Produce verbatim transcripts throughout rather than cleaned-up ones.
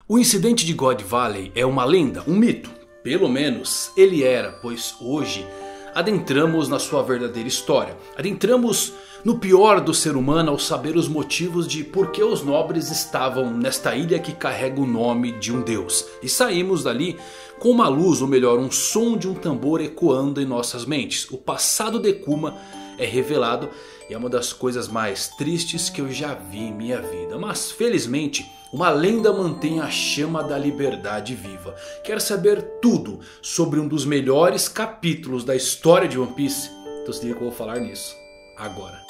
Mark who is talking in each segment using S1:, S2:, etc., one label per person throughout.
S1: O incidente de God Valley é uma lenda, um mito. Pelo menos ele era, pois hoje adentramos na sua verdadeira história. Adentramos no pior do ser humano ao saber os motivos de por que os nobres estavam nesta ilha que carrega o nome de um deus. E saímos dali com uma luz, ou melhor, um som de um tambor ecoando em nossas mentes. O passado de Kuma é revelado e é uma das coisas mais tristes que eu já vi em minha vida. Mas felizmente uma lenda mantém a chama da liberdade viva. Quer saber tudo sobre um dos melhores capítulos da história de One Piece? Então se liga que eu vou falar nisso agora.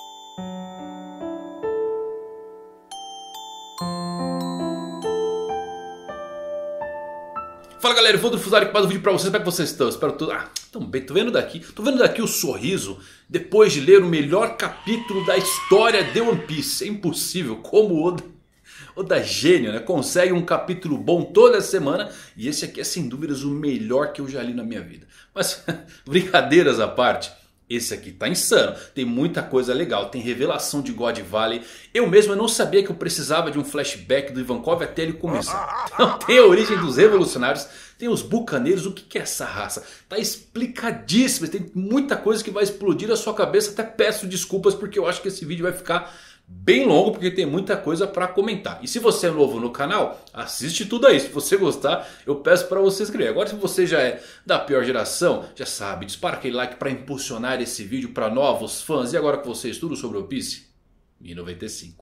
S1: Fala galera, eu vou do Fusari com mais um vídeo pra vocês. Como é que vocês estão? Espero tudo. Ah, tão bem, tô vendo daqui. Tô vendo daqui o sorriso depois de ler o melhor capítulo da história de One Piece. É impossível como o Oda, Oda gênio, né? Consegue um capítulo bom toda semana. E esse aqui é sem dúvidas o melhor que eu já li na minha vida. Mas brincadeiras à parte, esse aqui tá insano, tem muita coisa legal, tem revelação de God Valley. Eu mesmo eu não sabia que eu precisava de um flashback do Ivankov até ele começar. Então tem a origem dos revolucionários, tem os bucaneiros, o que é essa raça? Tá explicadíssimo, tem muita coisa que vai explodir a sua cabeça. Até peço desculpas porque eu acho que esse vídeo vai ficar bem longo, porque tem muita coisa para comentar. E se você é novo no canal, assiste tudo aí. Se você gostar, eu peço para você se inscrever. Agora se você já é da pior geração, já sabe, dispara aquele like para impulsionar esse vídeo para novos fãs. E agora com vocês tudo sobre One Piece? mil e noventa e cinco.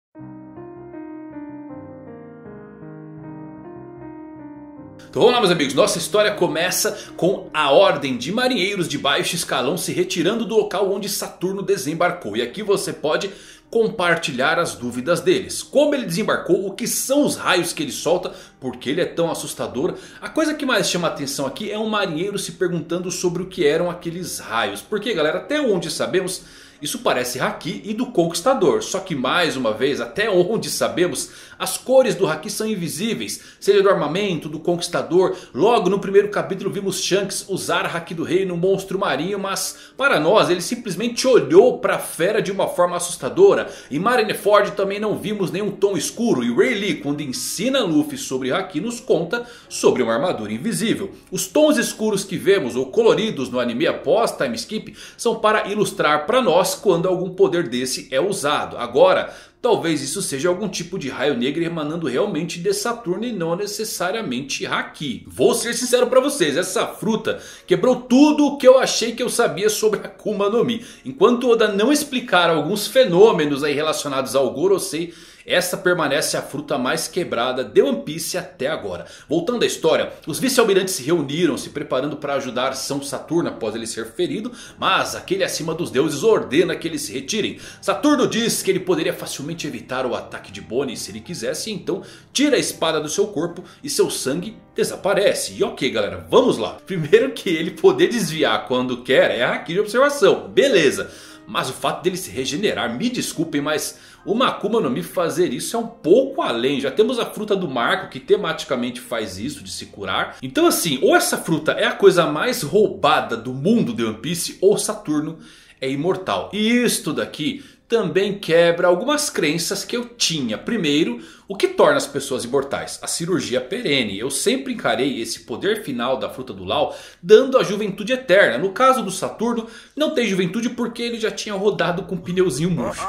S1: Então vamos lá meus amigos, nossa história começa com a ordem de marinheiros de baixo escalão se retirando do local onde Saturno desembarcou. E aqui você pode compartilhar as dúvidas deles. Como ele desembarcou, o que são os raios que ele solta, por que ele é tão assustador. A coisa que mais chama a atenção aqui é um marinheiro se perguntando sobre o que eram aqueles raios. Porque galera, até onde sabemos, isso parece Haki e do Conquistador. Só que mais uma vez, até onde sabemos, as cores do Haki são invisíveis. Seja do armamento, do Conquistador. Logo no primeiro capítulo vimos Shanks usar Haki do Rei no monstro marinho. Mas para nós ele simplesmente olhou para a fera de uma forma assustadora. Em Marineford também não vimos nenhum tom escuro. E Rayleigh, quando ensina Luffy sobre Haki, nos conta sobre uma armadura invisível. Os tons escuros que vemos ou coloridos no anime após time skip são para ilustrar para nós quando algum poder desse é usado. Agora, talvez isso seja algum tipo de raio negro emanando realmente de Saturno e não necessariamente Haki. Vou ser sincero pra vocês, essa fruta quebrou tudo o que eu achei que eu sabia sobre Akuma no Mi. Enquanto Oda não explicar alguns fenômenos aí relacionados ao Gorosei, essa permanece a fruta mais quebrada de One Piece até agora. Voltando à história, os vice-almirantes se reuniram se preparando para ajudar São Saturno após ele ser ferido. Mas aquele acima dos deuses ordena que eles se retirem. Saturno diz que ele poderia facilmente evitar o ataque de Bonnie se ele quisesse. Então tira a espada do seu corpo e seu sangue desaparece. E ok galera, vamos lá. Primeiro que ele poder desviar quando quer é Haki de observação, beleza. Mas o fato dele se regenerar, me desculpem, mas uma Akuma no Mi fazer isso é um pouco além. Já temos a fruta do Marco que tematicamente faz isso, de se curar. Então assim, ou essa fruta é a coisa mais roubada do mundo de One Piece, ou Saturno é imortal. E isto daqui também quebra algumas crenças que eu tinha. Primeiro, o que torna as pessoas imortais? A cirurgia perene. Eu sempre encarei esse poder final da fruta do Law dando a juventude eterna. No caso do Saturno, não tem juventude porque ele já tinha rodado com um pneuzinho murcho.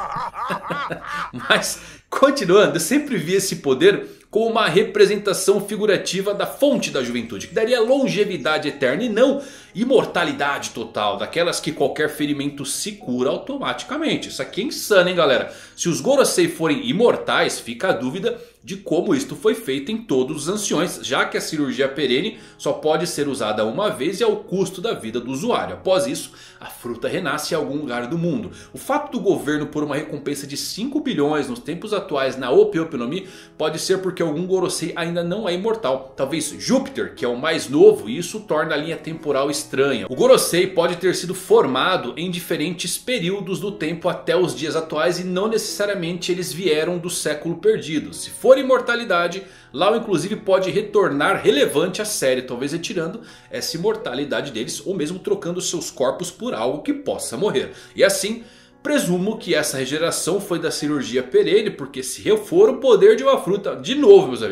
S1: Mas, continuando, eu sempre vi esse poder como uma representação figurativa da fonte da juventude, que daria longevidade eterna e não imortalidade total, daquelas que qualquer ferimento se cura automaticamente. Isso aqui é insano, hein galera? Se os Gorosei forem imortais, fica a dúvida de como isto foi feito em todos os anciões, já que a cirurgia perene só pode ser usada uma vez e ao custo da vida do usuário. Após isso, a fruta renasce em algum lugar do mundo. O fato do governo por uma recompensa de cinco bilhões nos tempos atuais na Ope Ope no Mi pode ser porque algum Gorosei ainda não é imortal. Talvez Júpiter, que é o mais novo, e isso torna a linha temporal estranha. O Gorosei pode ter sido formado em diferentes períodos do tempo até os dias atuais e não necessariamente eles vieram do século perdido. Se for imortalidade, Law inclusive pode retornar relevante à série, talvez retirando essa imortalidade deles ou mesmo trocando seus corpos por algo que possa morrer. E assim, presumo que essa regeneração foi da cirurgia perene, porque se for o poder de uma fruta, de novo meus amigos,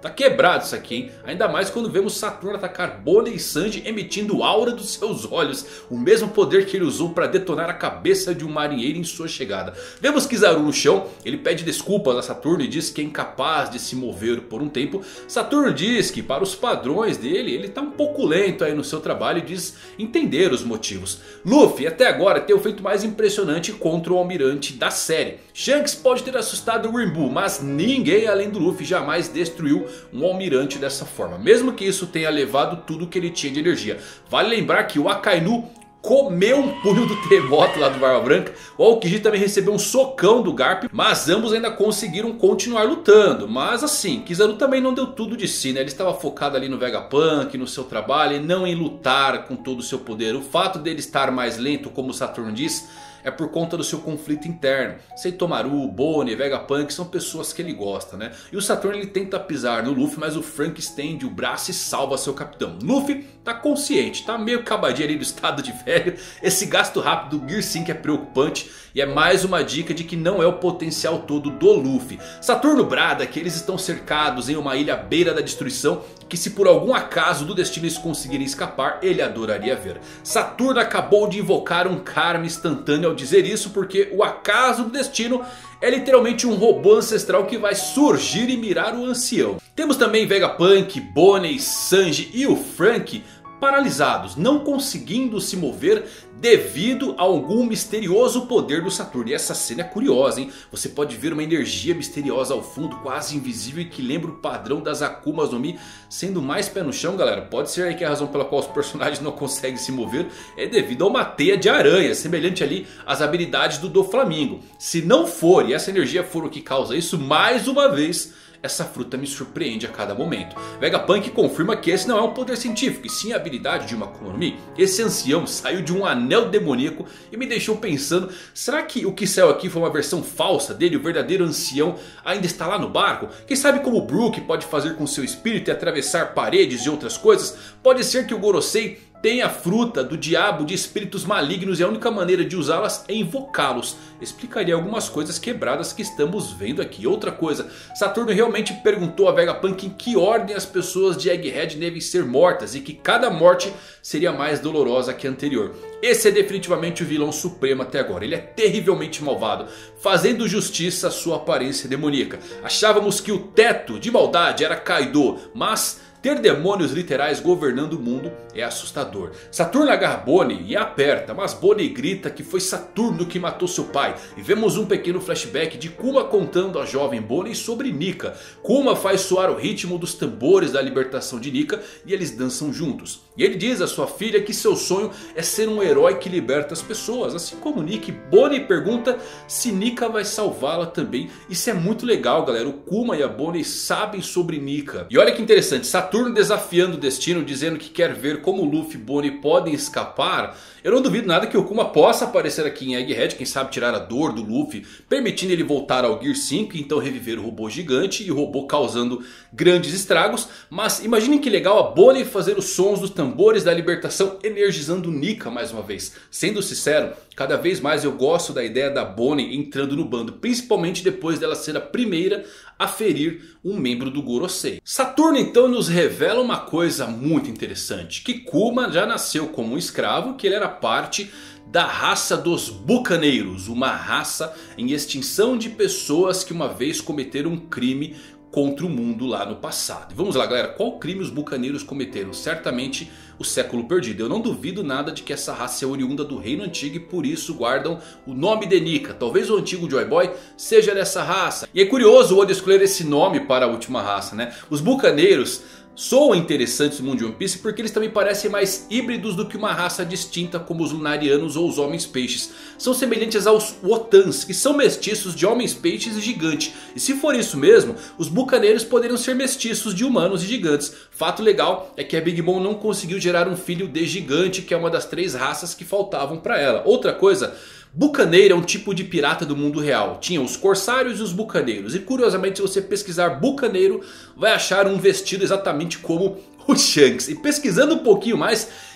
S1: tá quebrado isso aqui, hein? Ainda mais quando vemos Saturno atacar Bonnie e Sanji emitindo aura dos seus olhos. O mesmo poder que ele usou para detonar a cabeça de um marinheiro em sua chegada. Vemos Kizaru no chão, ele pede desculpas a Saturno e diz que é incapaz de se mover por um tempo. Saturno diz que para os padrões dele, ele tá um pouco lento aí no seu trabalho e diz entender os motivos. Luffy até agora tem o feito mais impressionante contra o almirante da série. Shanks pode ter assustado o Rimbu, mas ninguém além do Luffy jamais destruiu um almirante dessa forma. Mesmo que isso tenha levado tudo que ele tinha de energia. Vale lembrar que o Akainu comeu um punho do terremoto lá do Barba Branca. O Aokiji também recebeu um socão do Garp. Mas ambos ainda conseguiram continuar lutando. Mas assim, Kizaru também não deu tudo de si, né? Ele estava focado ali no Vegapunk, no seu trabalho, e não em lutar com todo o seu poder. O fato dele estar mais lento, como o Saturno diz, é por conta do seu conflito interno. Sentomaru, Bonnie, Vegapunk são pessoas que ele gosta, né? E o Saturno ele tenta pisar no Luffy, mas o Frank estende o braço e salva seu capitão. Luffy tá consciente, tá meio acabadinho ali do estado de velho. Esse gasto rápido do Gear cinco é preocupante e é mais uma dica de que não é o potencial todo do Luffy. Saturno brada que eles estão cercados em uma ilha à beira da destruição, que se por algum acaso do destino eles conseguirem escapar, ele adoraria ver. Saturno acabou de invocar um karma instantâneo ao dizer isso, porque o acaso do destino é literalmente um robô ancestral que vai surgir e mirar o ancião. Temos também Vegapunk, Bonnie, Sanji e o Frank paralisados, não conseguindo se mover devido a algum misterioso poder do Saturno. E essa cena é curiosa, hein? Você pode ver uma energia misteriosa ao fundo, quase invisível, e que lembra o padrão das Akumas no Mi. Sendo mais pé no chão, galera, pode ser aí que a razão pela qual os personagens não conseguem se mover é devido a uma teia de aranha, semelhante ali às habilidades do Doflamingo. Se não for, e essa energia for o que causa isso, mais uma vez essa fruta me surpreende a cada momento. Vegapunk confirma que esse não é um poder científico, e sim a habilidade de uma Akuma no Mi. Esse ancião saiu de um anel demoníaco e me deixou pensando, será que o que saiu aqui foi uma versão falsa dele? O verdadeiro ancião ainda está lá no barco? Quem sabe como o Brook pode fazer com seu espírito e atravessar paredes e outras coisas? Pode ser que o Gorosei tem a fruta do diabo de espíritos malignos e a única maneira de usá-las é invocá-los. Explicaria algumas coisas quebradas que estamos vendo aqui. Outra coisa, Saturno realmente perguntou a Vegapunk em que ordem as pessoas de Egghead devem ser mortas, e que cada morte seria mais dolorosa que a anterior. Esse é definitivamente o vilão supremo até agora. Ele é terrivelmente malvado, fazendo justiça à sua aparência demoníaca. Achávamos que o teto de maldade era Kaido, mas ter demônios literais governando o mundo é assustador. Saturno agarra Bonnie e a aperta, mas Bonnie grita que foi Saturno que matou seu pai. E vemos um pequeno flashback de Kuma contando à jovem Bonnie sobre Nika. Kuma faz soar o ritmo dos tambores da libertação de Nika e eles dançam juntos. E ele diz à sua filha que seu sonho é ser um herói que liberta as pessoas, assim como Nika. Bonnie pergunta se Nika vai salvá-la também. Isso é muito legal, galera. O Kuma e a Bonnie sabem sobre Nika. E olha que interessante, Saturno desafiando o destino, dizendo que quer ver como Luffy e Bonnie podem escapar. Eu não duvido nada que o Kuma possa aparecer aqui em Egghead, quem sabe tirar a dor do Luffy, permitindo ele voltar ao Gear cinco e então reviver o robô gigante e o robô causando grandes estragos. Mas imaginem que legal a Bonnie fazer os sons dos tambores da libertação, energizando Nika mais uma vez. Sendo sincero, cada vez mais eu gosto da ideia da Bonnie entrando no bando, principalmente depois dela ser a primeira a ferir um membro do Gorosei. Saturno então nos revela uma coisa muito interessante, que Kuma já nasceu como um escravo, que ele era parte da raça dos bucaneiros, uma raça em extinção de pessoas que uma vez cometeram um crime contra o mundo lá no passado. E vamos lá, galera, qual crime os bucaneiros cometeram? Certamente o século perdido. Eu não duvido nada de que essa raça é oriunda do reino antigo e por isso guardam o nome de Nika. Talvez o antigo Joy Boy seja dessa raça. E é curioso o Oda escolher esse nome para a última raça, né? Os bucaneiros soam interessantes no mundo de One Piece porque eles também parecem mais híbridos do que uma raça distinta como os Lunarianos ou os Homens Peixes. São semelhantes aos Wotans, que são mestiços de Homens Peixes e Gigante. E se for isso mesmo, os bucaneiros poderiam ser mestiços de humanos e gigantes. Fato legal é que a Big Mom não conseguiu gerar um filho de gigante, que é uma das três raças que faltavam para ela. Outra coisa, bucaneiro é um tipo de pirata do mundo real. Tinha os corsários e os bucaneiros. E curiosamente, se você pesquisar bucaneiro, vai achar um vestido exatamente como o Shanks. E pesquisando um pouquinho mais,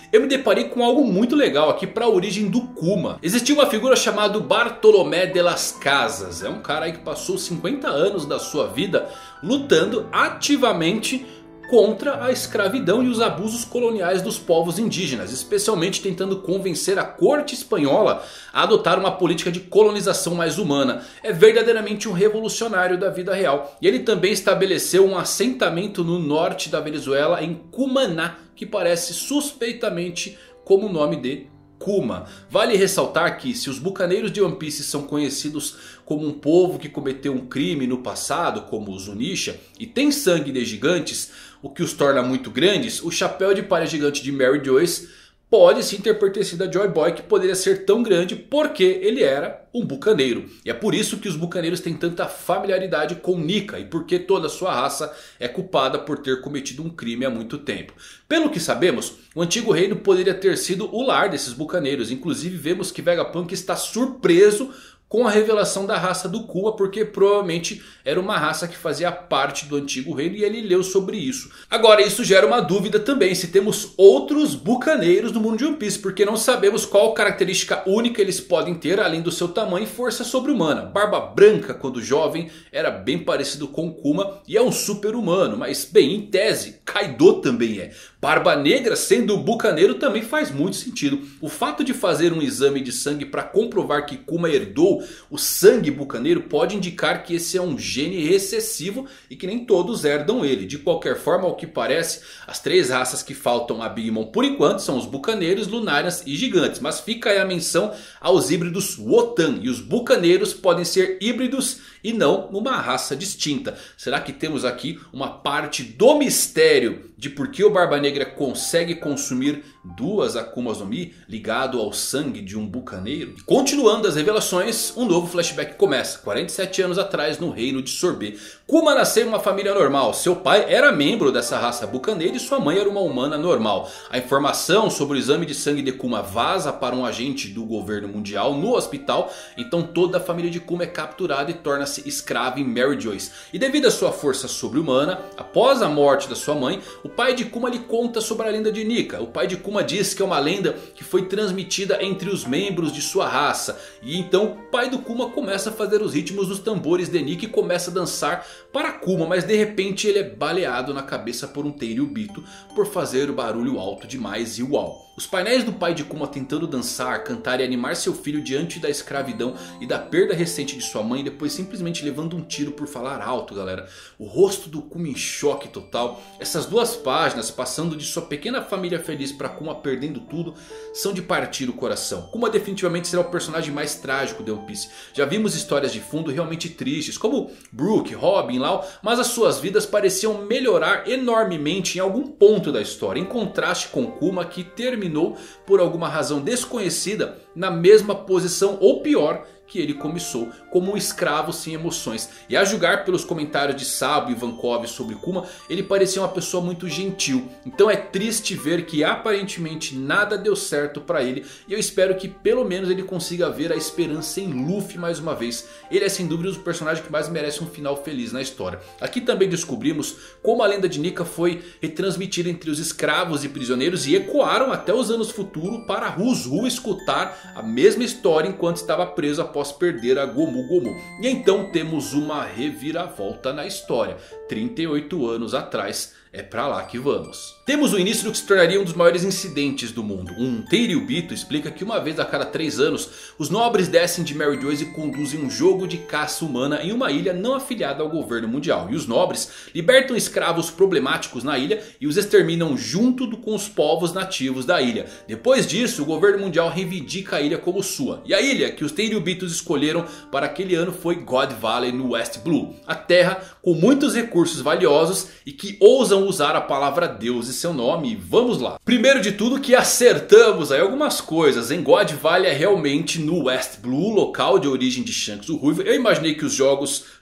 S1: eu me deparei com algo muito legal aqui para a origem do Kuma. Existia uma figura chamada Bartolomé de las Casas. É um cara aí que passou cinquenta anos da sua vida lutando ativamente contra a escravidão e os abusos coloniais dos povos indígenas, especialmente tentando convencer a corte espanhola a adotar uma política de colonização mais humana. É verdadeiramente um revolucionário da vida real. E ele também estabeleceu um assentamento no norte da Venezuela, em Cumaná, que parece suspeitamente como o nome de Kuma. Vale ressaltar que se os bucaneiros de One Piece são conhecidos como um povo que cometeu um crime no passado, como os Zunisha, e tem sangue de gigantes, o que os torna muito grandes, o chapéu de palha gigante de Mary Joyce pode sim ter pertencido a Joy Boy, que poderia ser tão grande porque ele era um bucaneiro. E é por isso que os bucaneiros têm tanta familiaridade com Nika e porque toda a sua raça é culpada por ter cometido um crime há muito tempo. Pelo que sabemos, o antigo reino poderia ter sido o lar desses bucaneiros. Inclusive vemos que Vegapunk está surpreso com a revelação da raça do Kuma, porque provavelmente era uma raça que fazia parte do antigo reino e ele leu sobre isso. Agora isso gera uma dúvida também se temos outros bucaneiros no mundo de One Piece, porque não sabemos qual característica única eles podem ter além do seu tamanho e força sobre-humana. Barba Branca, quando jovem, era bem parecido com Kuma e é um super-humano, mas bem, em tese, Kaido também é. Barba Negra sendo bucaneiro também faz muito sentido. O fato de fazer um exame de sangue para comprovar que Kuma herdou o sangue bucaneiro pode indicar que esse é um gene recessivo e que nem todos herdam ele. De qualquer forma, ao que parece, as três raças que faltam a Big Mom por enquanto são os bucaneiros, Lunarians e gigantes. Mas fica aí a menção aos híbridos Wotan. E os bucaneiros podem ser híbridos e não numa raça distinta. Será que temos aqui uma parte do mistério de por que o Barba Negra consegue consumir duas Akumas no Mi ligado ao sangue de um bucaneiro? E continuando as revelações, um novo flashback começa. quarenta e sete anos atrás no reino de Sorbet. Kuma nasceu em uma família normal. Seu pai era membro dessa raça bucaneira e sua mãe era uma humana normal. A informação sobre o exame de sangue de Kuma vaza para um agente do governo mundial no hospital. Então toda a família de Kuma é capturada e torna-se escrava em Mary Joyce. E devido à sua força sobre-humana, após a morte da sua mãe, o pai de Kuma lhe conta sobre a lenda de Nika. O pai de Kuma diz que é uma lenda que foi transmitida entre os membros de sua raça. E então o pai do Kuma começa a fazer os ritmos dos tambores de Nika e começa a dançar para Kuma. Mas de repente ele é baleado na cabeça por um Tenryubito por fazer o barulho alto demais e uau. Os painéis do pai de Kuma tentando dançar, cantar e animar seu filho diante da escravidão e da perda recente de sua mãe, depois simplesmente levando um tiro por falar alto, galera. O rosto do Kuma em choque total. Essas duas páginas passando de sua pequena família feliz para Kuma perdendo tudo são de partir o coração. Kuma definitivamente será o personagem mais trágico de One Piece. Já vimos histórias de fundo realmente tristes como Brook, Robin, Law, mas as suas vidas pareciam melhorar enormemente em algum ponto da história, em contraste com Kuma, que terminou por alguma razão desconhecida na mesma posição ou pior que ele começou, como um escravo sem emoções. E a julgar pelos comentários de Sabo e Ivankov sobre Kuma, ele parecia uma pessoa muito gentil. Então é triste ver que aparentemente nada deu certo para ele. E eu espero que pelo menos ele consiga ver a esperança em Luffy mais uma vez. Ele é sem dúvida o personagem que mais merece um final feliz na história. Aqui também descobrimos como a lenda de Nika foi retransmitida entre os escravos e prisioneiros e ecoaram até os anos futuros para Ruzu escutar a mesma história enquanto estava preso após após perder a Gomu Gomu. E então temos uma reviravolta na história. trinta e oito anos atrás. É pra lá que vamos. Temos o início do que se tornaria um dos maiores incidentes do mundo. Um Tenryubito explica que uma vez a cada três anos os nobres descem de Mary Joyce e conduzem um jogo de caça humana em uma ilha não afiliada ao governo mundial. E os nobres libertam escravos problemáticos na ilha e os exterminam junto do, com os povos nativos da ilha. Depois disso o governo mundial reivindica a ilha como sua. E a ilha que os Tenryubitos escolheram para aquele ano foi God Valley no West Blue. A terra com muitos recursos valiosos e que ousam usar a palavra Deus e seu nome. Vamos lá. Primeiro de tudo que acertamos aí algumas coisas. Em God Valley é realmente no West Blue, local de origem de Shanks o Ruivo. Eu imaginei que os jogos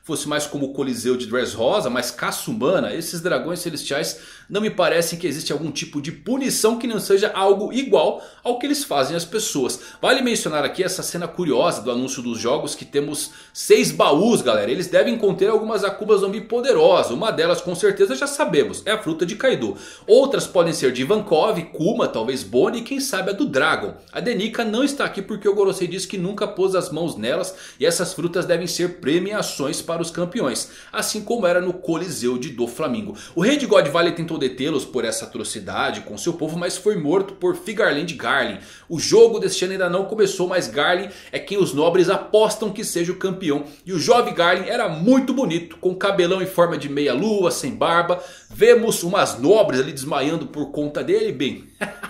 S1: fosse mais como o Coliseu de Dressrosa, mais caça humana, esses dragões celestiais não me parecem que existe algum tipo de punição que não seja algo igual ao que eles fazem às pessoas. Vale mencionar aqui essa cena curiosa do anúncio dos jogos, que temos seis baús, galera. Eles devem conter algumas Akuma Zombi poderosas. Uma delas com certeza já sabemos, é a fruta de Kaido. Outras podem ser de Ivankov, Kuma, talvez Bonnie e quem sabe a do Dragon. A Denica não está aqui porque o Gorosei disse que nunca pôs as mãos nelas. E essas frutas devem ser premiações para os campeões, assim como era no Coliseu de Doflamingo. O rei de God Valley tentou detê-los por essa atrocidade com seu povo, mas foi morto por Figarland Garlin. O jogo deste ano ainda não começou, mas Garlin é quem os nobres apostam que seja o campeão. E o jovem Garlin era muito bonito, com cabelão em forma de meia lua, sem barba. Vemos umas nobres ali desmaiando por conta dele, bem...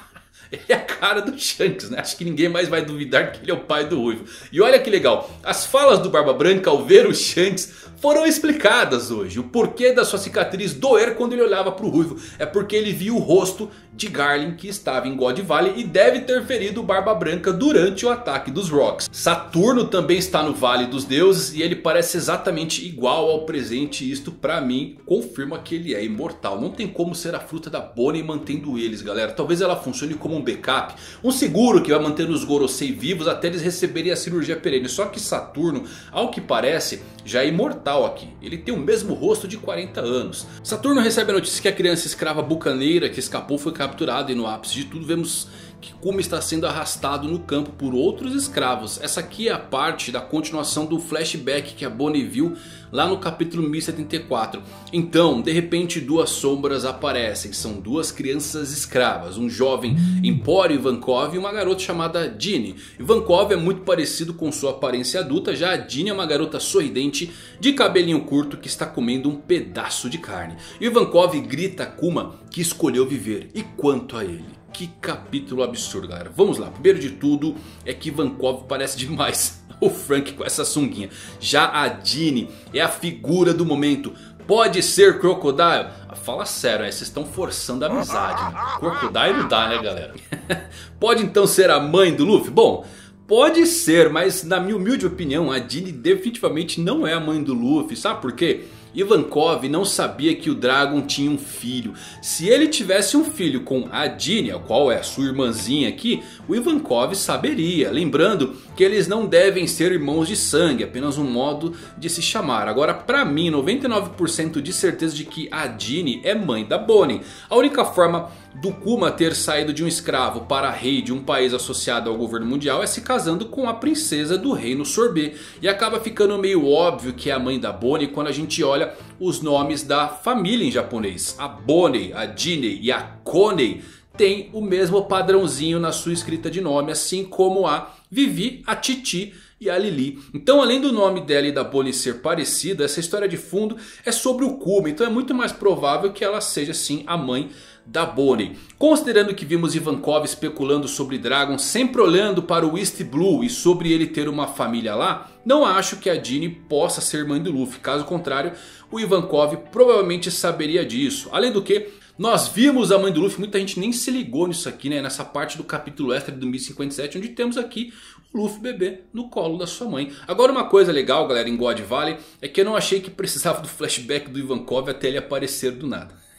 S1: Ele é a cara do Shanks, né? Acho que ninguém mais vai duvidar que ele é o pai do Ruivo. E olha que legal, as falas do Barba Branca ao ver o Shanks foram explicadas hoje. O porquê da sua cicatriz doer quando ele olhava para o Ruivo é porque ele viu o rosto de Garlin que estava em God Valley e deve ter ferido o Barba Branca durante o ataque dos Rocks. Saturno também está no Vale dos Deuses e ele parece exatamente igual ao presente. E isto pra mim confirma que ele é imortal. Não tem como ser a fruta da Bonnie mantendo eles, galera. Talvez ela funcione como um backup, um seguro que vai manter os Gorosei vivos até eles receberem a cirurgia perene. Só que Saturno, ao que parece, já é imortal aqui. Ele tem o mesmo rosto de quarenta anos. Saturno recebe a notícia que a criança escrava bucaneira que escapou foi capturada. E no ápice de tudo vemos que Kuma está sendo arrastado no campo por outros escravos. Essa aqui é a parte da continuação do flashback que a Bonnie viu lá no capítulo mil e setenta e quatro. Então, de repente, duas sombras aparecem. São duas crianças escravas. Um jovem Empório Ivankov e uma garota chamada Dini. Ivankov é muito parecido com sua aparência adulta. Já a Dini é uma garota sorridente de cabelinho curto que está comendo um pedaço de carne. Ivankov grita a Kuma que escolheu viver. E quanto a ele? Que capítulo absurdo, galera. Vamos lá. Primeiro de tudo é que Ivankov parece demais o Frank com essa sunguinha. Já a Dini é a figura do momento. Pode ser Crocodile? Fala sério, né? Vocês estão forçando a amizade, né? Crocodile não dá, né, galera? Pode então ser a mãe do Luffy? Bom... Pode ser, mas na minha humilde opinião a Dini definitivamente não é a mãe do Luffy. Sabe por quê? Ivankov não sabia que o Dragon tinha um filho. Se ele tivesse um filho com a Dini, a qual é a sua irmãzinha aqui, o Ivankov saberia. Lembrando que eles não devem ser irmãos de sangue, apenas um modo de se chamar. Agora, pra mim, noventa e nove por cento de certeza de que a Dini é mãe da Bonnie. A única forma do Kuma ter saído de um escravo para rei de um país associado ao governo mundial é se casando com a princesa do reino Sorbet. E acaba ficando meio óbvio que é a mãe da Bonnie quando a gente olha os nomes da família em japonês. A Bonnie, a Dini e a Coney tem o mesmo padrãozinho na sua escrita de nome, assim como a Vivi, a Titi e a Lili. Então, além do nome dela e da Bonnie ser parecida, essa história de fundo é sobre o Kuma. Então é muito mais provável que ela seja sim a mãe da Bonnie. Considerando que vimos Ivankov especulando sobre Dragon, sempre olhando para o East Blue e sobre ele ter uma família lá, não acho que a Dini possa ser mãe do Luffy. Caso contrário, o Ivankov provavelmente saberia disso. Além do que, nós vimos a mãe do Luffy, muita gente nem se ligou nisso aqui, né? Nessa parte do capítulo extra do mil e cinquenta e sete, onde temos aqui o Luffy bebê no colo da sua mãe. Agora, uma coisa legal, galera, em God Valley, é que eu não achei que precisava do flashback do Ivankov até ele aparecer do nada.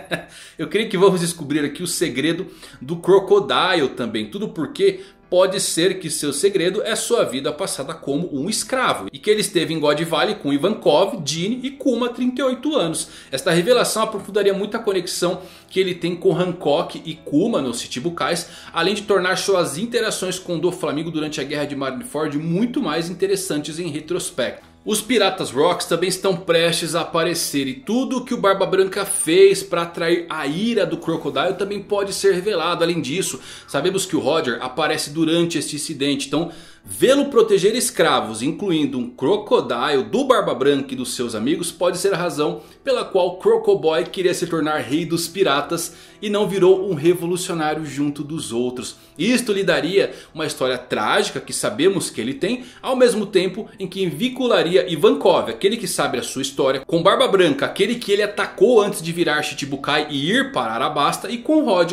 S1: Eu creio que vamos descobrir aqui o segredo do Crocodile também. Tudo porque pode ser que seu segredo é sua vida passada como um escravo. E que ele esteve em God Valley com Ivankov, Dini e Kuma, trinta e oito anos. Esta revelação aprofundaria muito a conexão que ele tem com Hancock e Kuma nos Chichibukais. Além de tornar suas interações com Doflamingo durante a guerra de Marineford muito mais interessantes em retrospecto. Os Piratas Rocks também estão prestes a aparecer. E tudo que o Barba Branca fez para atrair a ira do Crocodile também pode ser revelado. Além disso, sabemos que o Roger aparece durante este incidente. Então, vê-lo proteger escravos, incluindo um Crocodile do Barba Branca e dos seus amigos, pode ser a razão pela qual Crocoboy queria se tornar rei dos piratas e não virou um revolucionário junto dos outros. Isto lhe daria uma história trágica que sabemos que ele tem, ao mesmo tempo em que vincularia Ivankov, aquele que sabe a sua história, com Barba Branca, aquele que ele atacou antes de virar Chichibukai e ir para Arabasta, e com Roger,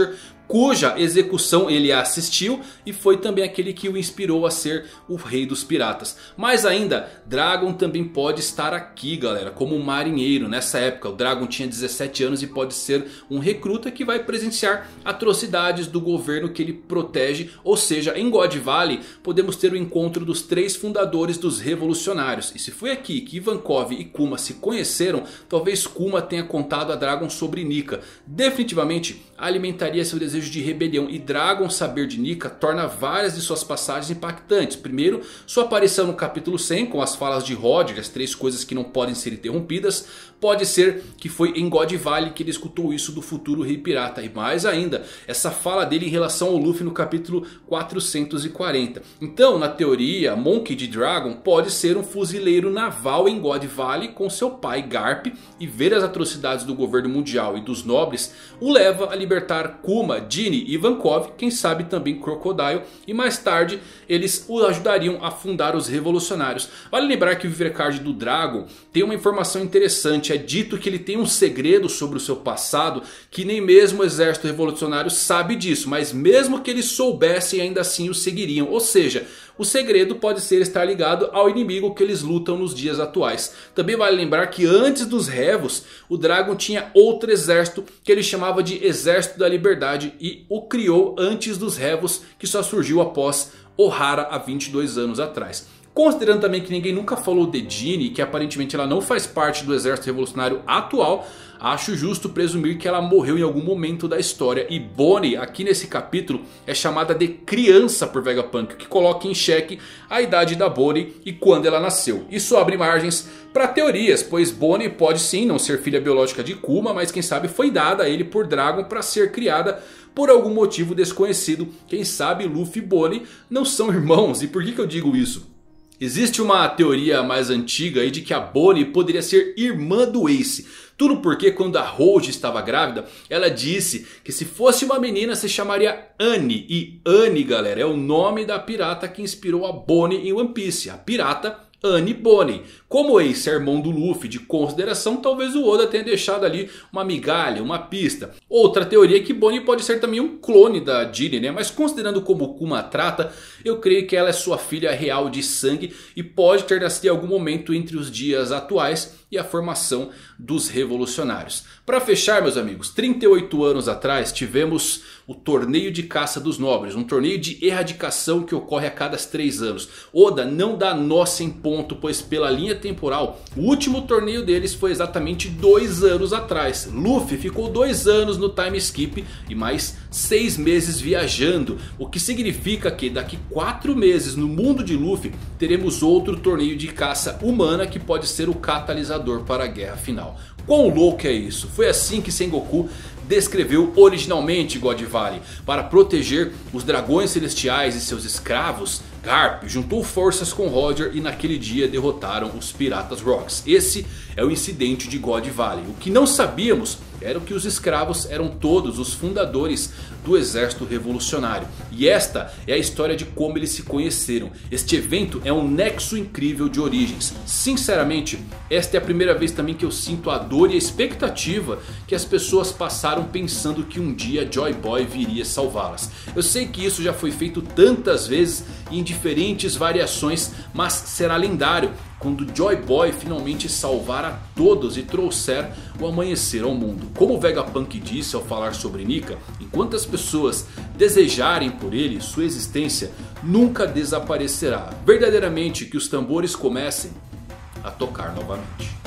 S1: cuja execução ele assistiu e foi também aquele que o inspirou a ser o rei dos piratas. Mas ainda, Dragon também pode estar aqui, galera, como um marinheiro. Nessa época o Dragon tinha dezessete anos e pode ser um recruta que vai presenciar atrocidades do governo que ele protege. Ou seja, em God Valley podemos ter o encontro dos três fundadores dos revolucionários. E se foi aqui que Ivankov e Kuma se conheceram, talvez Kuma tenha contado a Dragon sobre Nika. Definitivamente alimentaria seu desejo de rebelião, e Dragon saber de Nika torna várias de suas passagens impactantes. Primeiro, sua aparição no capítulo cem com as falas de Roger, as três coisas que não podem ser interrompidas. Pode ser que foi em God Valley que ele escutou isso do futuro rei pirata. E mais ainda, essa fala dele em relação ao Luffy no capítulo quatrocentos e quarenta. Então, na teoria, Monkey D. Dragon pode ser um fuzileiro naval em God Valley com seu pai Garp. E ver as atrocidades do governo mundial e dos nobres o leva a libertar Kuma, Ginny e Ivankov, quem sabe também Crocodile. E mais tarde eles o ajudariam a fundar os revolucionários. Vale lembrar que o Viver Card do Dragon tem uma informação interessante. É dito que ele tem um segredo sobre o seu passado que nem mesmo o exército revolucionário sabe disso. Mas mesmo que eles soubessem, ainda assim o seguiriam. Ou seja, o segredo pode ser estar ligado ao inimigo que eles lutam nos dias atuais. Também vale lembrar que antes dos Revos, o Dragon tinha outro exército que ele chamava de Exército da Liberdade. E o criou antes dos Revos, que só surgiu após Ohara há vinte e dois anos atrás. Considerando também que ninguém nunca falou de Ginny, que aparentemente ela não faz parte do exército revolucionário atual, acho justo presumir que ela morreu em algum momento da história. E Bonnie aqui nesse capítulo é chamada de criança por Vegapunk, o que coloca em xeque a idade da Bonnie e quando ela nasceu. Isso abre margens para teorias, pois Bonnie pode sim não ser filha biológica de Kuma, mas quem sabe foi dada a ele por Dragon para ser criada por algum motivo desconhecido. Quem sabe Luffy e Bonnie não são irmãos. E por que que eu digo isso? Existe uma teoria mais antiga aí de que a Bonnie poderia ser irmã do Ace. Tudo porque quando a Rouge estava grávida, ela disse que se fosse uma menina se chamaria Annie. E Annie, galera, é o nome da pirata que inspirou a Bonnie em One Piece. A pirata Annie Bonny. Como o Ace é irmão do Luffy de consideração, talvez o Oda tenha deixado ali uma migalha, uma pista. Outra teoria é que Bonny pode ser também um clone da Ginny, né? Mas considerando como Kuma a trata, eu creio que ela é sua filha real de sangue e pode ter nascido em algum momento entre os dias atuais e a formação dos revolucionários. Para fechar, meus amigos, trinta e oito anos atrás tivemos o Torneio de Caça dos Nobres. Um torneio de erradicação que ocorre a cada três anos. Oda não dá nó sem ponto, pois pela linha temporal o último torneio deles foi exatamente dois anos atrás. Luffy ficou dois anos no time skip e mais seis meses viajando. O que significa que daqui quatro meses no mundo de Luffy teremos outro torneio de caça humana que pode ser o catalisador para a guerra final. Quão louco é isso? Foi assim que Sengoku descreveu originalmente God Valley. Para proteger os dragões celestiais e seus escravos, Garp juntou forças com Roger e naquele dia derrotaram os Piratas Rocks. Esse é o incidente de God Valley. O que não sabíamos era que os escravos eram todos os fundadores do exército revolucionário. E esta é a história de como eles se conheceram. Este evento é um nexo incrível de origens. Sinceramente, esta é a primeira vez também que eu sinto a dor e a expectativa que as pessoas passaram pensando que um dia Joy Boy viria salvá-las. Eu sei que isso já foi feito tantas vezes e em diferentes variações, mas será lendário quando Joy Boy finalmente salvar a todos e trouxer o amanhecer ao mundo. Como o Vegapunk disse ao falar sobre Nika, enquanto as pessoas desejarem por ele, sua existência nunca desaparecerá. Verdadeiramente que os tambores comecem a tocar novamente.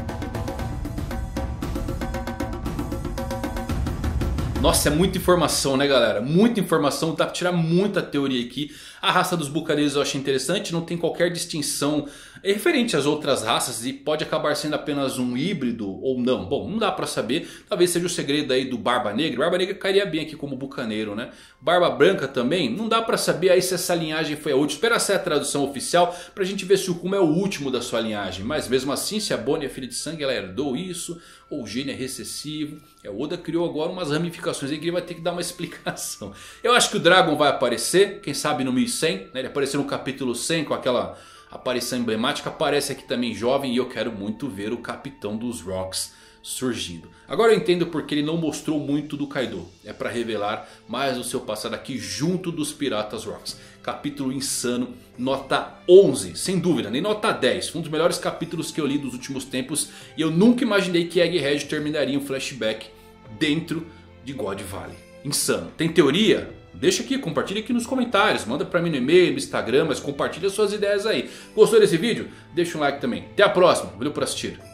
S1: Nossa, é muita informação, né, galera? Muita informação, dá pra tirar muita teoria aqui. A raça dos bucaneiros eu achei interessante, não tem qualquer distinção referente às outras raças e pode acabar sendo apenas um híbrido ou não. Bom, não dá pra saber, talvez seja o segredo aí do Barba Negra. Barba Negra cairia bem aqui como bucaneiro, né? Barba Branca também, não dá pra saber aí se essa linhagem foi a última. Espera ser a tradução oficial pra gente ver se o Kuma é o último da sua linhagem. Mas mesmo assim, se a Bonnie é filha de sangue, ela herdou isso, ou o gene é recessivo. É, o Oda criou agora umas ramificações aí que ele vai ter que dar uma explicação. Eu acho que o Dragon vai aparecer, quem sabe no mil e cem, né? Ele apareceu no capítulo cem com aquela aparição emblemática. Aparece aqui também jovem e eu quero muito ver o capitão dos Rocks surgindo. Agora eu entendo porque ele não mostrou muito do Kaido. É para revelar mais o seu passado aqui junto dos Piratas Rocks. Capítulo insano, nota onze, sem dúvida, nem nota dez. Foi um dos melhores capítulos que eu li dos últimos tempos. E eu nunca imaginei que Egghead terminaria um flashback dentro de God Valley. Insano. Tem teoria? Deixa aqui, compartilha aqui nos comentários. Manda pra mim no e-mail, no Instagram, mas compartilha suas ideias aí. Gostou desse vídeo? Deixa um like também. Até a próxima. Valeu por assistir.